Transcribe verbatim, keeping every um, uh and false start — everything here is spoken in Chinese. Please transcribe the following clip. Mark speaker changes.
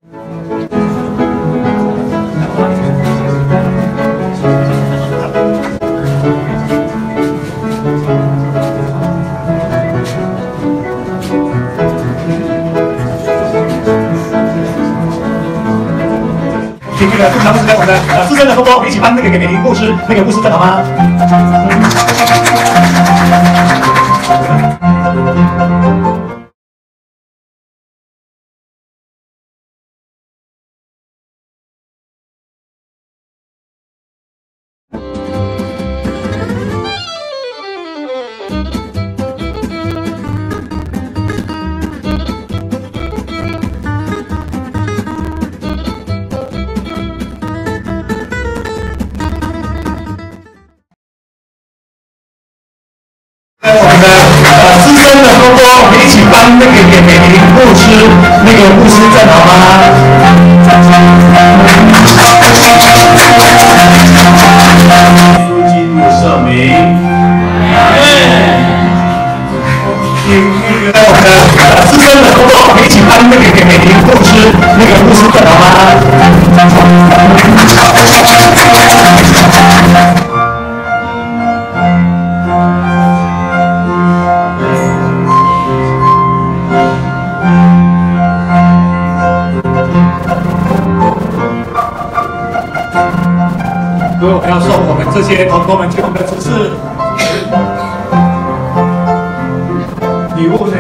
Speaker 1: 那个，他们在我的呃资深的风波，一起帮那个给美玲牧师，那个牧师正好吗？我们的呃资深的风波，我们一起帮那个给美玲牧师，那个牧师正好吗？
Speaker 2: 主基督圣名，阿门。
Speaker 1: 那个我们的呃资深的风波，我们一起帮那个给美玲牧师，那个牧师正好吗？所以我们要送我们这些同工们给我们的主事礼物呢。